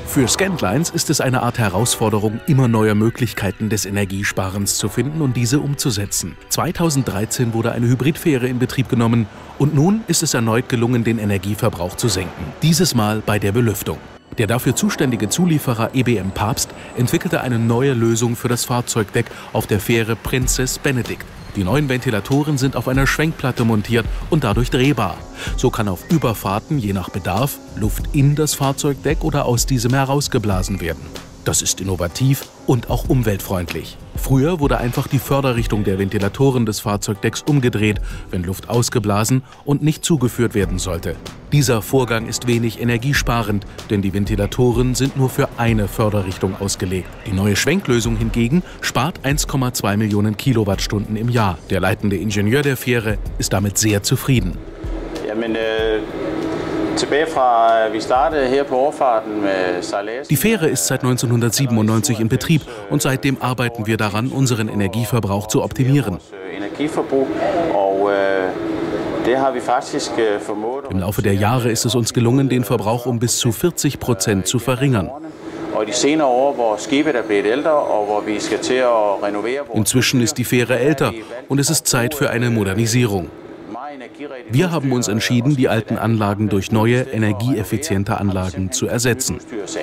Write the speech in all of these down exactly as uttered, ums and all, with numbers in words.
Für Scandlines ist es eine Art Herausforderung, immer neue Möglichkeiten des Energiesparens zu finden und diese umzusetzen. zweitausenddreizehn wurde eine Hybridfähre in Betrieb genommen und nun ist es erneut gelungen, den Energieverbrauch zu senken. Dieses Mal bei der Belüftung. Der dafür zuständige Zulieferer E B M Papst entwickelte eine neue Lösung für das Fahrzeugdeck auf der Fähre Princess Benedict. Die neuen Ventilatoren sind auf einer Schwenkplatte montiert und dadurch drehbar. So kann auf Überfahrten je nach Bedarf Luft in das Fahrzeugdeck oder aus diesem herausgeblasen werden. Das ist innovativ und auch umweltfreundlich. Früher wurde einfach die Förderrichtung der Ventilatoren des Fahrzeugdecks umgedreht, wenn Luft ausgeblasen und nicht zugeführt werden sollte. Dieser Vorgang ist wenig energiesparend, denn die Ventilatoren sind nur für eine Förderrichtung ausgelegt. Die neue Schwenklösung hingegen spart eins Komma zwei Millionen Kilowattstunden im Jahr. Der leitende Ingenieur der Fähre ist damit sehr zufrieden. Ja, men, äh Die Fähre ist seit neunzehnhundertsiebenundneunzig in Betrieb und seitdem arbeiten wir daran, unseren Energieverbrauch zu optimieren. Im Laufe der Jahre ist es uns gelungen, den Verbrauch um bis zu vierzig Prozent zu verringern. Inzwischen ist die Fähre älter und es ist Zeit für eine Modernisierung. Wir haben uns entschieden, die alten Anlagen durch neue, energieeffiziente Anlagen zu ersetzen.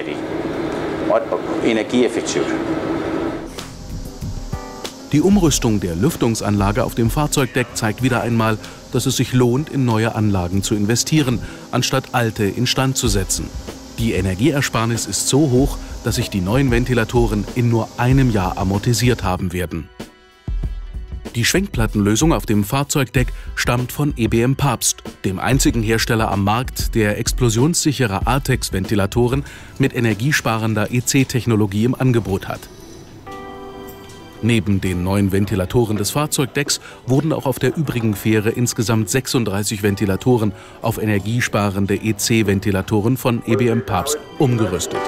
Die Umrüstung der Lüftungsanlage auf dem Fahrzeugdeck zeigt wieder einmal, dass es sich lohnt, in neue Anlagen zu investieren, anstatt alte instand zu setzen. Die Energieersparnis ist so hoch, dass sich die neuen Ventilatoren in nur einem Jahr amortisiert haben werden. Die Schwenkplattenlösung auf dem Fahrzeugdeck stammt von E B M Papst, dem einzigen Hersteller am Markt, der explosionssichere Artex-Ventilatoren mit energiesparender E C-Technologie im Angebot hat. Neben den neuen Ventilatoren des Fahrzeugdecks wurden auch auf der übrigen Fähre insgesamt sechsunddreißig Ventilatoren auf energiesparende E C-Ventilatoren von E B M Papst umgerüstet.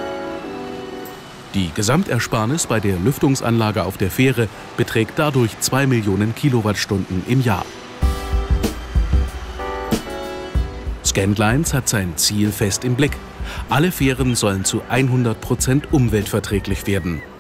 Die Gesamtersparnis bei der Lüftungsanlage auf der Fähre beträgt dadurch zwei Millionen Kilowattstunden im Jahr. Scandlines hat sein Ziel fest im Blick. Alle Fähren sollen zu hundert Prozent umweltverträglich werden.